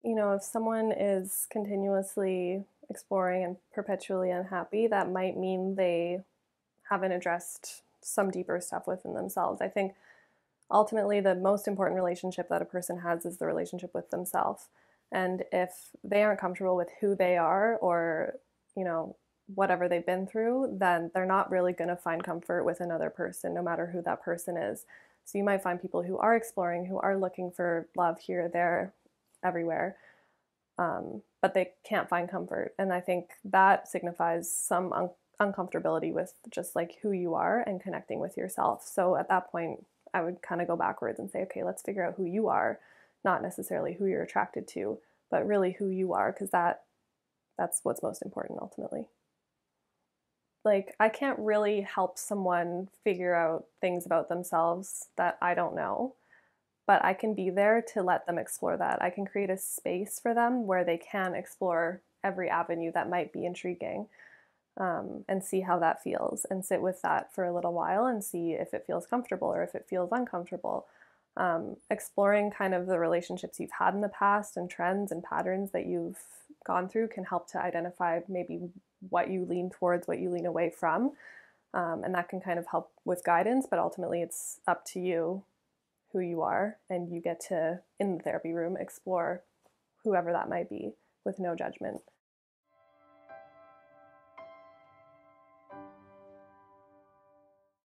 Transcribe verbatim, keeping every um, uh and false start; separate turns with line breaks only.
You know, if someone is continuously exploring and perpetually unhappy, that might mean they haven't addressed some deeper stuff within themselves. I think ultimately the most important relationship that a person has is the relationship with themselves. And if they aren't comfortable with who they are or, you know, whatever they've been through, then they're not really going to find comfort with another person, no matter who that person is. So you might find people who are exploring, who are looking for love here, there, everywhere, um, but they can't find comfort. And I think that signifies some un- uncomfortability with just like who you are and connecting with yourself. So at that point, I would kind of go backwards and say, okay, let's figure out who you are, not necessarily who you're attracted to, but really who you are, because that that's what's most important ultimately. Like, I can't really help someone figure out things about themselves that I don't know, but I can be there to let them explore that. I can create a space for them where they can explore every avenue that might be intriguing, um, and see how that feels and sit with that for a little while and see if it feels comfortable or if it feels uncomfortable. Um, exploring kind of the relationships you've had in the past and trends and patterns that you've gone through can help to identify maybe what you lean towards, what you lean away from. Um, and that can kind of help with guidance, but ultimately it's up to you who you are, and you get to, in the therapy room, explore whoever that might be with no judgment.